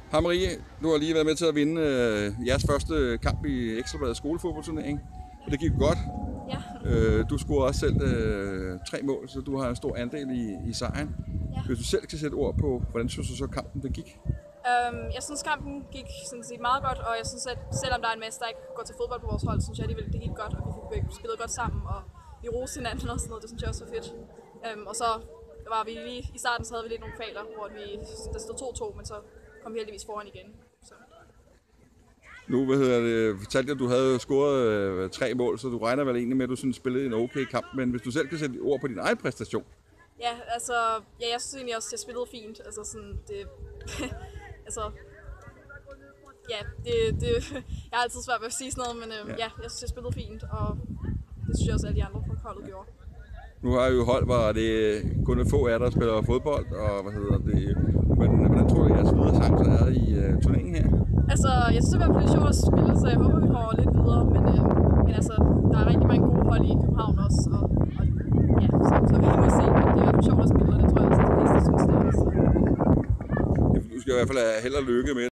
Hej Marie, du har lige været med til at vinde jeres første kamp i Ekstra Bladets skolefodboldturnering. Og det gik godt. Ja. Du scorede også selv 3 mål, så du har en stor andel i sejren. Ja. Hvis du selv kan sætte ord på, hvordan synes du så kampen det gik? Jeg synes kampen gik sådan set meget godt, og jeg synes at selvom der er en masse, der ikke går til fodbold på vores hold, synes jeg alligevel det gik godt, og vi fik spillet godt sammen, og vi roste hinanden og sådan noget, det synes jeg også var fedt. Og så var vi lige i starten, så havde vi lidt nogle kvaler, hvor der stod 2-2, men så kom vi heldigvis foran igen. Så. Nu fortalte jeg, at du havde scoret 3 mål, så du regner vel egentlig med, at du synes, spillede en okay kamp, men hvis du selv kan sætte ord på din egen præstation? Ja, altså, jeg synes egentlig også, at jeg spillede fint. Altså sådan, altså, ja, jeg har altid svært ved at sige sådan noget, men ja, jeg synes, jeg spillede fint, og det synes jeg også, alle de andre på holdet gjorde. Nu har jeg jo hold, hvor det kun er få af der spiller fodbold, og hvordan tror du, at jeres videre chancer er i turneringen her? Altså, jeg synes, det er lidt sjovt at spille, så jeg håber, vi kommer lidt videre, men altså, der er rigtig mange gode hold i København også, og ja, så vi må se, men det er i hvert fald sjovt at spille, og det tror jeg også, at de fleste synes, det er. Du skal i hvert fald have held og lykke med